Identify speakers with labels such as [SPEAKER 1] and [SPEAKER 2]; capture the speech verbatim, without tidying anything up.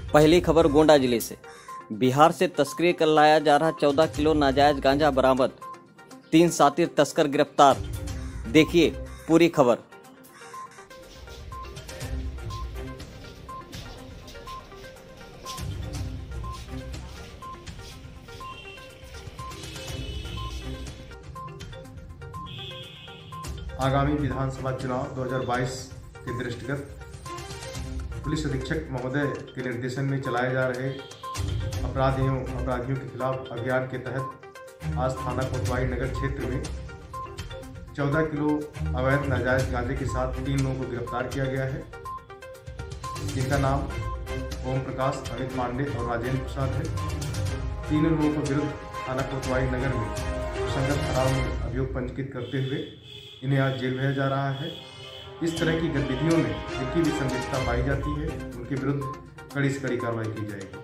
[SPEAKER 1] पहली खबर गोंडा जिले से। बिहार से तस्करी कर लाया जा रहा चौदह किलो नाजायज गांजा बरामद, तीन शातिर तस्कर गिरफ्तार। देखिए पूरी खबर।
[SPEAKER 2] आगामी विधानसभा चुनाव दो हज़ार बाईस के दृष्टिगत पुलिस अधीक्षक महोदय के निर्देशन में चलाए जा रहे अपराधियों अपराधियों के खिलाफ अभियान के तहत आज थाना कोतवाली नगर क्षेत्र में चौदह किलो अवैध नाजायज गांजे के साथ तीन लोगों को गिरफ्तार किया गया है, जिनका नाम ओम प्रकाश, अमित पांडे और राजेंद्र प्रसाद है। तीनों लोगों को विरुद्ध थाना कोतवाली नगर में संगत ठहराव में अभियोग पंजीकृत करते हुए इन्हें आज जेल भेजा जा रहा है। इस तरह की गतिविधियों में जिनकी भी संलिप्तता पाई जाती है उनके विरुद्ध कड़ी से कड़ी कार्रवाई की जाएगी।